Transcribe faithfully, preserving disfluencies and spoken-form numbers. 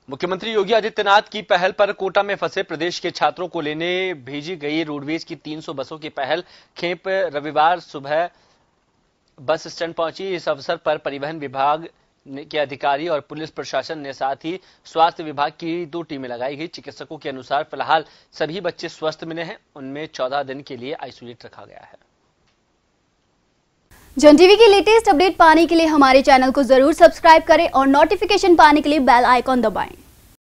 मुख्यमंत्री योगी आदित्यनाथ की पहल पर कोटा में फंसे प्रदेश के छात्रों को लेने भेजी गई रोडवेज की तीन सौ बसों की पहल खेप रविवार सुबह बस स्टैंड पहुंची। इस अवसर पर परिवहन विभाग के अधिकारी और पुलिस प्रशासन ने साथ ही स्वास्थ्य विभाग की दो टीमें लगाई गई। चिकित्सकों के अनुसार फिलहाल सभी बच्चे स्वस्थ मिले हैं, उनमें चौदह दिन के लिए आइसोलेट रखा गया है। जन टीवी की लेटेस्ट अपडेट पाने के लिए हमारे चैनल को जरूर सब्सक्राइब करें और नोटिफिकेशन पाने के लिए बेल आइकॉन दबाएं।